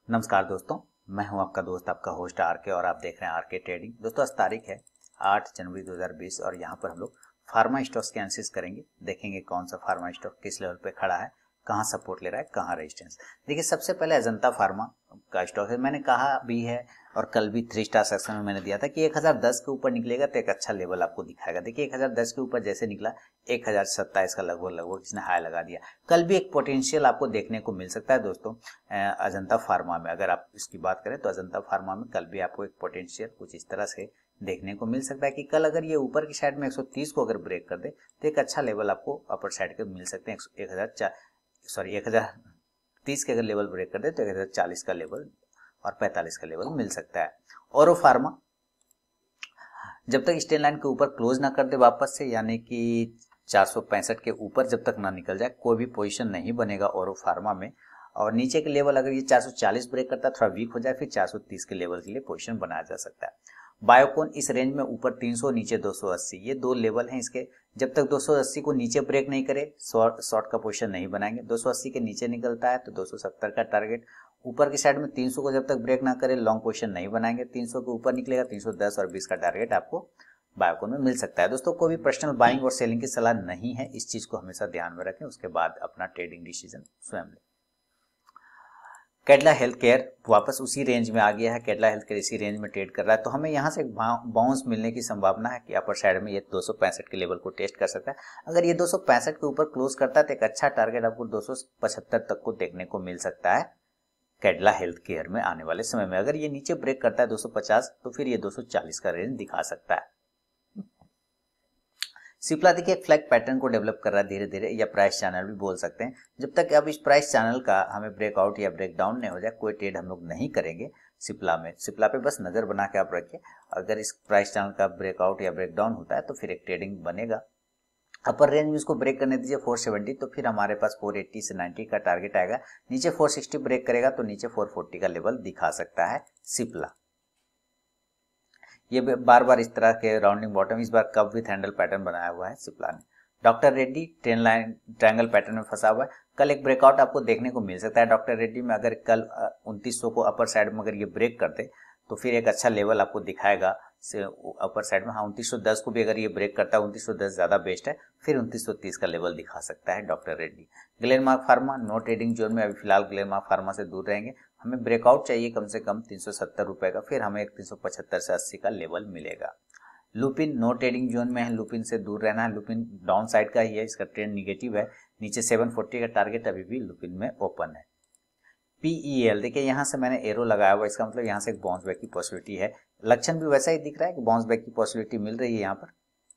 नमस्कार दोस्तों, मैं हूं आपका दोस्त, आपका होस्ट आरके और आप देख रहे हैं आरके ट्रेडिंग। दोस्तों, आज तारीख है 8 जनवरी 2020 और यहां पर हम लोग फार्मा स्टॉक्स के एनालिसिस करेंगे। देखेंगे कौन सा फार्मा स्टॉक किस लेवल पे खड़ा है, कहां सपोर्ट ले रहा है, कहां रेजिस्टेंस। देखिए, सबसे पहले अजंता फार्मा का स्टॉक है। मैंने कहा भी है और कल भी 3 स्टार सेक्शन में मैंने दिया था कि 1010 के ऊपर निकलेगा तो एक अच्छा लेवल आपको दिखाएगा। देखिए, 1010 के ऊपर जैसे निकला 1027 का लगभग इसने हाई लगा दिया। कल भी एक पोटेंशियल आपको देखने को मिल सकता है दोस्तों अजंता फार्मा में। अगर आप इसकी बात करें तो अजंता फार्मा में कल भी आपको एक पोटेंशियल कुछ इस तरह से देखने को मिल सकता है कि कल अगर ये ऊपर की साइड में 130 को अगर ब्रेक कर दे तो एक अच्छा लेवल आपको अपर साइड के मिल सकते हैं। 1030 के अगर लेवल ब्रेक कर दे तो 1040 का लेवल और 45 का लेवल मिल सकता है। औरो फार्मा जब तक स्टेन लाइन के ऊपर क्लोज ना कर दे वापस से, यानी कि 465 के ऊपर जब तक ना निकल जाए, कोई भी पोजीशन नहीं बनेगा औरो फार्मा में। और नीचे के लेवल अगर ये 440 ब्रेक करता है, थोड़ा वीक हो जाए, फिर 430 के लेवल के लिए पोजीशन बनाया जा सकता है। बायोकॉन इस रेंज में ऊपर 300, नीचे 280, ये दो लेवल हैं इसके। जब तक 280 को नीचे ब्रेक नहीं करे शॉर्ट का पोजीशन नहीं बनाएंगे। 280 के नीचे निकलता है तो 270 का टारगेट, ऊपर की साइड में 300 को जब तक ब्रेक ना करे लॉन्ग पोजीशन नहीं बनाएंगे। 300 के ऊपर निकलेगा 310 और 20 का टारगेट आपको बायोकॉन में मिल सकता है। दोस्तों, कोई भी पर्सनल बाइंग और सेलिंग की सलाह नहीं है, इस चीज को हमेशा ध्यान में रखें, उसके बाद अपना ट्रेडिंग डिसीजन स्वयं लें। कैडला हेल्थ केयर वापस उसी रेंज में आ गया है। कैडला हेल्थ केयर इसी रेंज में ट्रेड कर रहा है, तो हमें यहाँ से बाउंस मिलने की संभावना है कि अपर साइड में ये 265 के लेवल को टेस्ट कर सकता है। अगर ये 265 के ऊपर क्लोज करता है तो एक अच्छा टारगेट आपको 275 तक को देखने को मिल सकता है कैडला हेल्थ केयर में आने वाले समय में। अगर ये नीचे ब्रेक करता है 250 तो फिर ये 240 का रेंज दिखा सकता है। सिप्ला देखिए एक फ्लैग पैटर्न को डेवलप कर रहा है धीरे धीरे, या प्राइस चैनल भी बोल सकते हैं। जब तक अब इस प्राइस चैनल का हमें ब्रेकआउट या ब्रेकडाउन नहीं हो जाए, कोई ट्रेड हम लोग नहीं करेंगे सिप्ला में। सिप्ला पे बस नजर बना के आप रखिए। अगर इस प्राइस चैनल का ब्रेकआउट या ब्रेकडाउन होता है तो फिर एक ट्रेडिंग बनेगा। अपर रेंज में इसको ब्रेक करने दीजिए 470, तो फिर हमारे पास 480 से 90 का टारगेट आएगा। नीचे 460 ब्रेक करेगा तो नीचे 440 का लेवल दिखा सकता है सिप्ला। ये बार बार इस तरह के राउंडिंग बॉटम, इस बार कप विथ हैंडल पैटर्न बनाया हुआ है सिप्ला ने। डॉक्टर रेड्डी ट्रायंगल पैटर्न में फंसा हुआ है। कल एक ब्रेकआउट आपको देखने को मिल सकता है डॉक्टर रेड्डी में। अगर कल 2900 को अपर साइड में अगर ये ब्रेक कर दे तो फिर एक अच्छा लेवल आपको दिखाएगा से अपर साइड में। हाँ, 2910 को भी अगर ये ब्रेक करता है, 2910 ज्यादा बेस्ट है, फिर 2930 का लेवल दिखा सकता है doctor Reddy. Glenmark pharma no trading zone में, अभी फिलहाल ग्लेनमार्क फार्मा से दूर रहेंगे। हमें ब्रेकआउट चाहिए कम से कम 370 रुपए का, फिर हमें 375 से 80 का लेवल मिलेगा। लुपिन नो ट्रेडिंग जोन में है, लुपिन से दूर रहना है। लुपिन डाउन साइड का ही है, इसका ट्रेंड निगेटिव है। नीचे 740 का टारगेट अभी भी लुपिन में ओपन है। PEL देखिए, यहां से मैंने एरो लगाया हुआ, इसका मतलब यहां से एक बाउंस बैक की पॉसिबिलिटी है। लक्षण भी वैसा ही दिख रहा है कि बाउंस बैक की पॉसिबिलिटी मिल रही है यहाँ पर।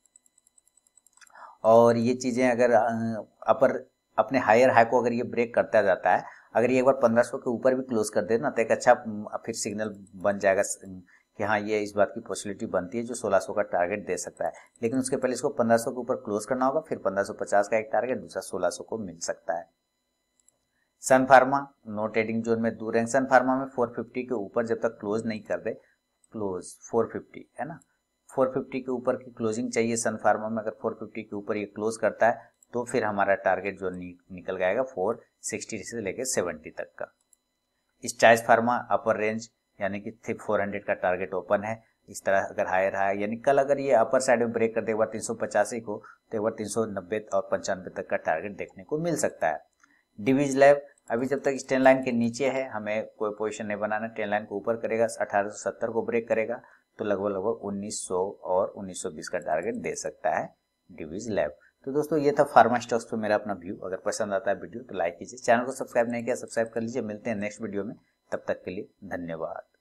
और ये चीजें अगर अपर अपने हायर हाई को अगर ये ब्रेक करता जाता है, अगर ये एक बार 1500 के ऊपर भी क्लोज कर दे ना, तो एक अच्छा फिर सिग्नल बन जाएगा कि हाँ, ये इस बात की पॉसिबिलिटी बनती है जो 1600 का टारगेट दे सकता है। लेकिन उसके पहले इसको 1500 के ऊपर क्लोज करना होगा, फिर 1550 का एक टारगेट, दूसरा 1600 को मिल सकता है। Sun pharma no trading zone में दूर है। सन फार्मा में 450 के ऊपर जब तक क्लोज नहीं कर दे, क्लोज 450 है ना, 450 के ऊपर की क्लोजिंग चाहिए सन फार्मा में। अगर 450 के ऊपर ये क्लोज करता है तो फिर हमारा टारगेट जो निकल जाएगा 460 से लेकर 70 तक का। स्टाइस फार्मा अपर रेंज यानी कि 400 का टारगेट ओपन है। इस तरह अगर हायर है, यानी कल अगर ये अपर साइड में ब्रेक कर दे एक बार 385 को, तो एक बार 390 और 95 तक का टारगेट देखने को मिल सकता है। डिवीज लैब अभी जब तक स्टेन लाइन के नीचे है, हमें कोई पोजीशन नहीं बनाना। ट्रेन लाइन को ऊपर करेगा, 1870 को ब्रेक करेगा तो लगभग 1900 और 1920 का टारगेट दे सकता है डिवीज लैब। तो दोस्तों, ये था फार्मा स्टॉक्स पे मेरा अपना व्यू। अगर पसंद आता है वीडियो तो लाइक कीजिए, चैनल को सब्सक्राइब नहीं किया सब्सक्राइब कर लीजिए। मिलते हैं नेक्स्ट वीडियो में, तब तक के लिए धन्यवाद।